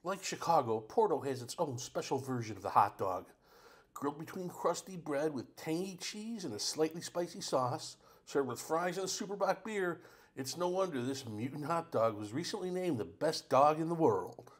Like Chicago, Porto has its own special version of the hot dog. Grilled between crusty bread with tangy cheese and a slightly spicy sauce, served with fries and a Superbock beer, it's no wonder this mutant hot dog was recently named the best dog in the world.